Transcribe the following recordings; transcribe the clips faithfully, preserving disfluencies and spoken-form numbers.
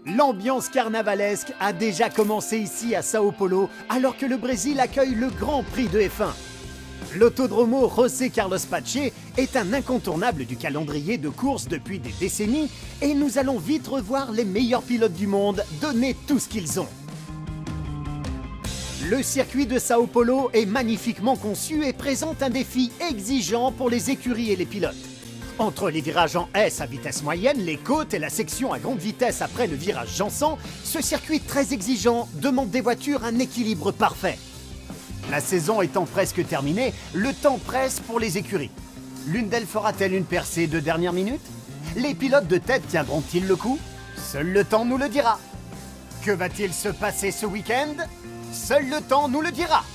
L'ambiance carnavalesque a déjà commencé ici à Sao Paulo, alors que le Brésil accueille le Grand Prix de F un. L'Autodromo José Carlos Pache est un incontournable du calendrier de course depuis des décennies et nous allons vite revoir les meilleurs pilotes du monde donner tout ce qu'ils ont. Le circuit de Sao Paulo est magnifiquement conçu et présente un défi exigeant pour les écuries et les pilotes. Entre les virages en S à vitesse moyenne, les côtes et la section à grande vitesse après le virage Jansan, ce circuit très exigeant demande des voitures un équilibre parfait. La saison étant presque terminée, le temps presse pour les écuries. L'une d'elles fera-t-elle une percée de dernière minute? Les pilotes de tête tiendront-ils le coup? Seul le temps nous le dira. Que va-t-il se passer ce week-end? Seul le temps nous le dira.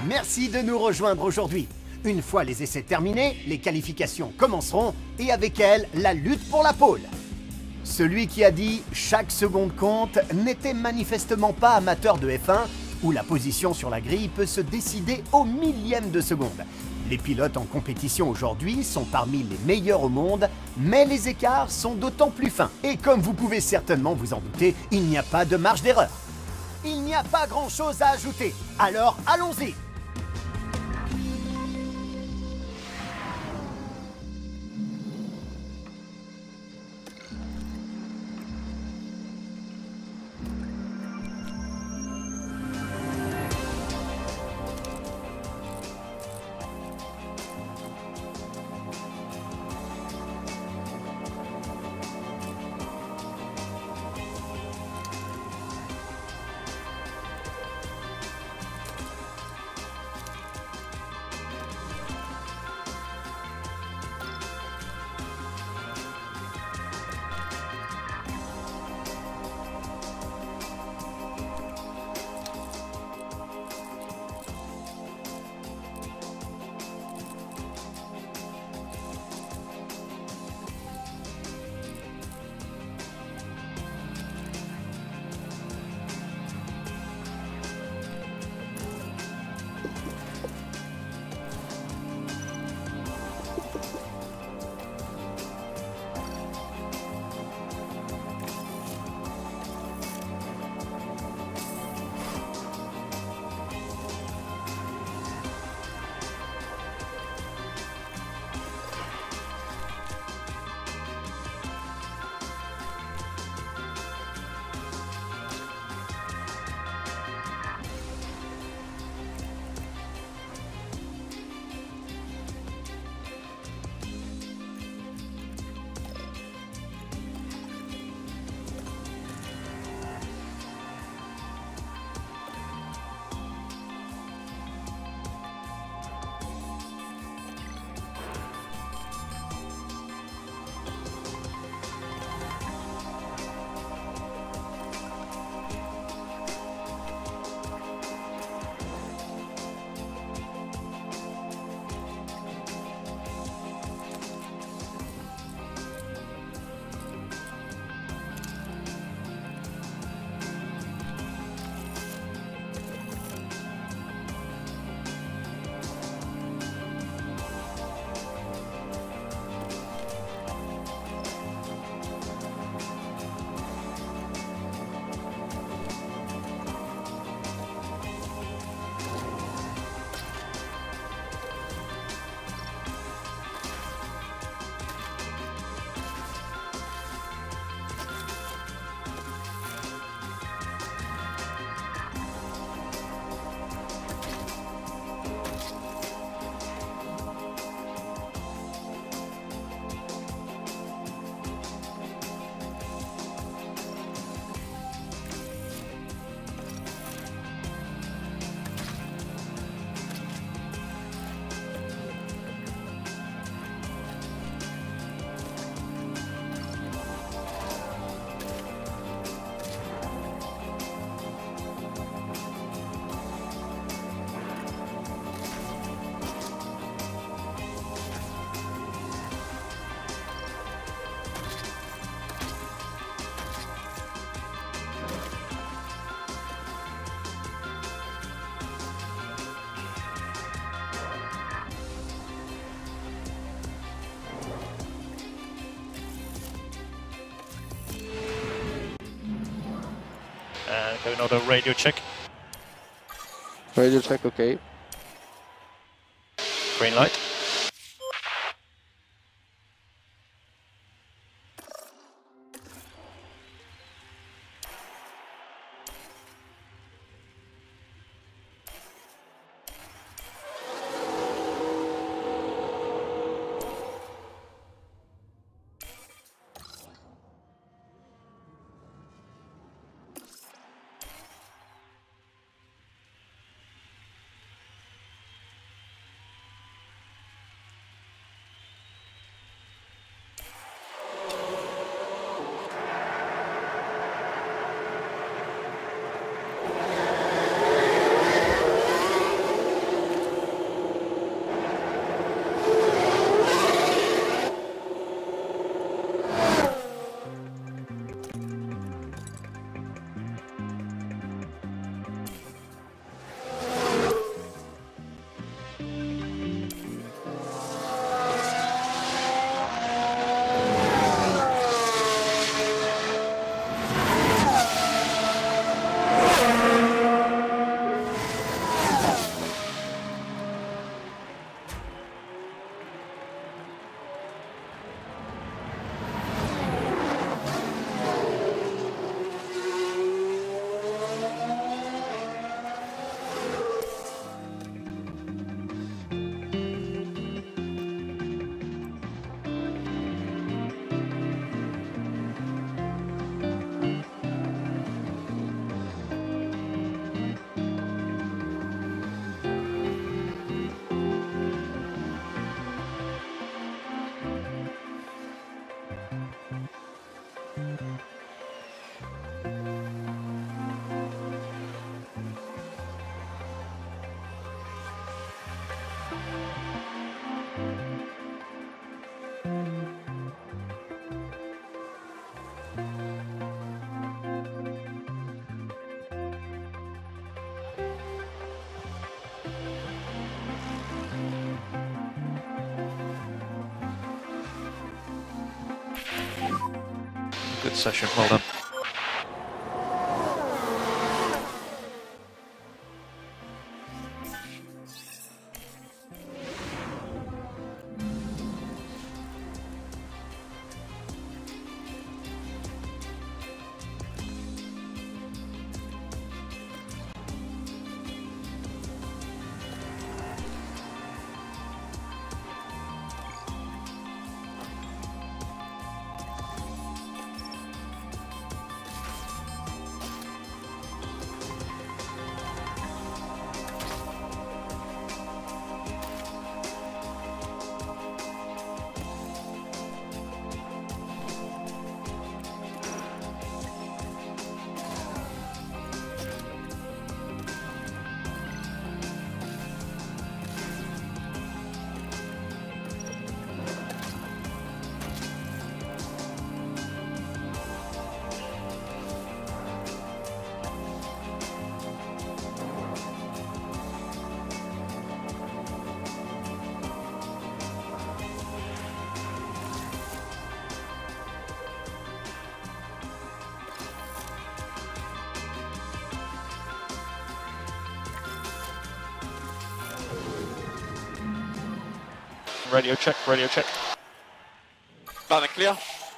Merci de nous rejoindre aujourd'hui. Une fois les essais terminés, les qualifications commenceront et avec elles, la lutte pour la pole. Celui qui a dit « chaque seconde compte » n'était manifestement pas amateur de F un, où la position sur la grille peut se décider au millième de seconde. Les pilotes en compétition aujourd'hui sont parmi les meilleurs au monde, mais les écarts sont d'autant plus fins. Et comme vous pouvez certainement vous en douter, il n'y a pas de marge d'erreur. Il n'y a pas grand-chose à ajouter, alors allons-y! Uh, do another radio check. Radio check, okay. Green light. Good session, well done. Radio check, radio check. Loud and clear.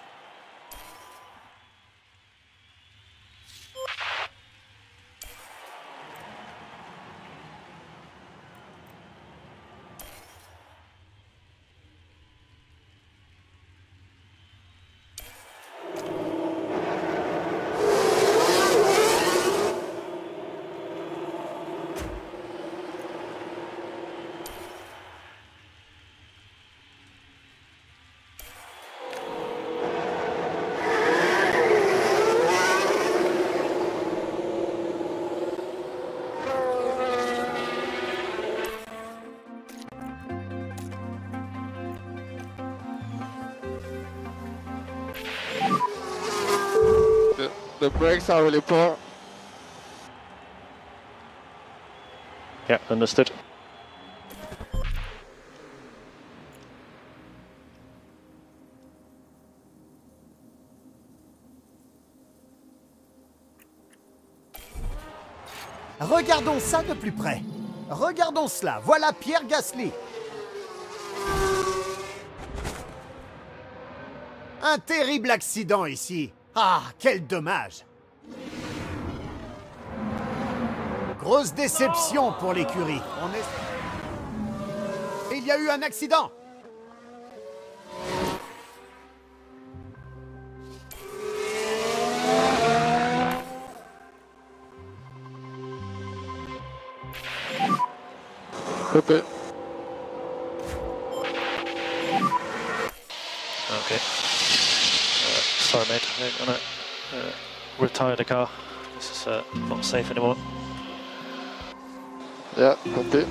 The, the brakes are really poor. Yeah, understood. Regardons ça de plus près. Regardons cela. Voilà Pierre Gasly. Un terrible accident ici. Ah, quel dommage. Grosse déception pour l'écurie. On est... Il y a eu un accident. Okay. Okay. Uh, sorry mate, I'm gonna uh, retire the car. This is uh, not safe anymore. Yeah, okay.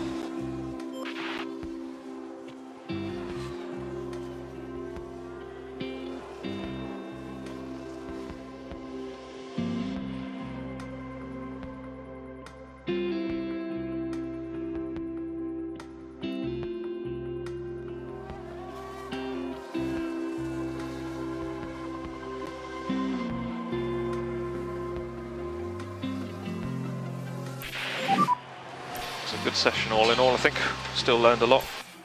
It's a good session all in all, I think. Still learned a lot.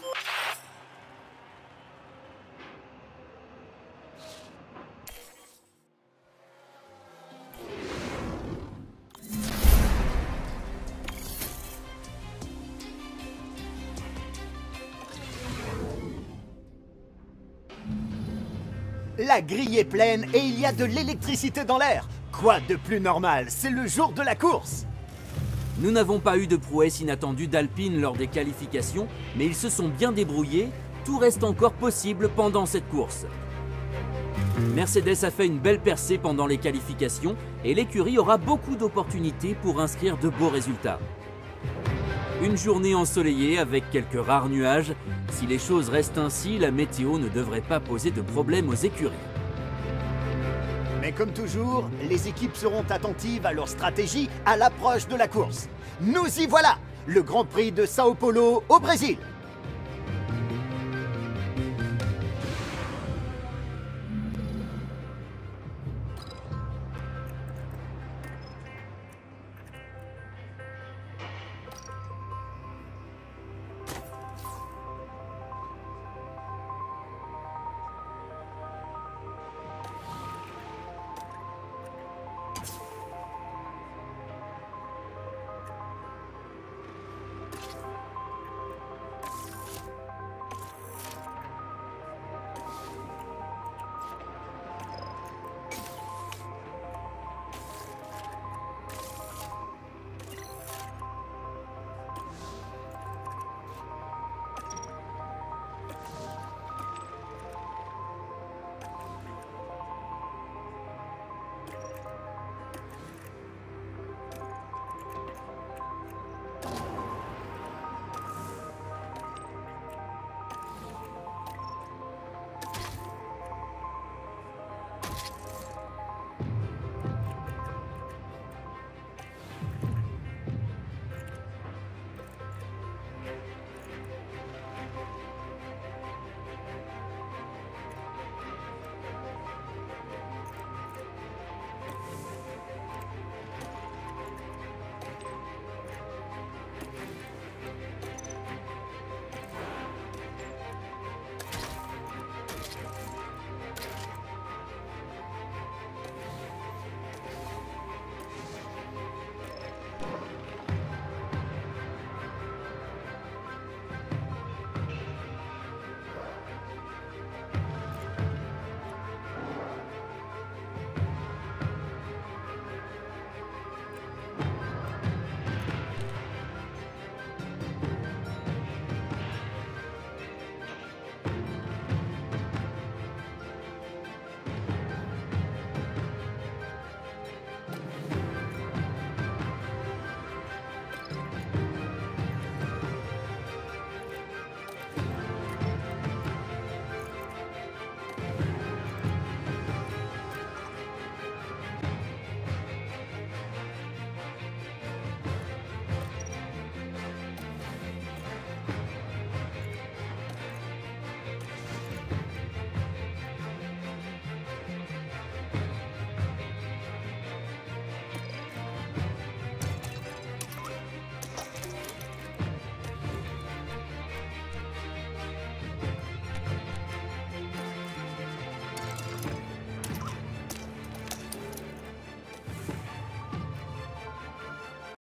La grille est pleine et il y a de l'électricité dans l'air. Quoi de plus normal? C'est le jour de la course. Nous n'avons pas eu de prouesse inattendue d'Alpine lors des qualifications, mais ils se sont bien débrouillés. Tout reste encore possible pendant cette course. Mercedes a fait une belle percée pendant les qualifications et l'écurie aura beaucoup d'opportunités pour inscrire de beaux résultats. Une journée ensoleillée avec quelques rares nuages. Si les choses restent ainsi, la météo ne devrait pas poser de problème aux écuries. Mais comme toujours, les équipes seront attentives à leur stratégie à l'approche de la course. Nous y voilà, le Grand Prix de Sao Paulo au Brésil.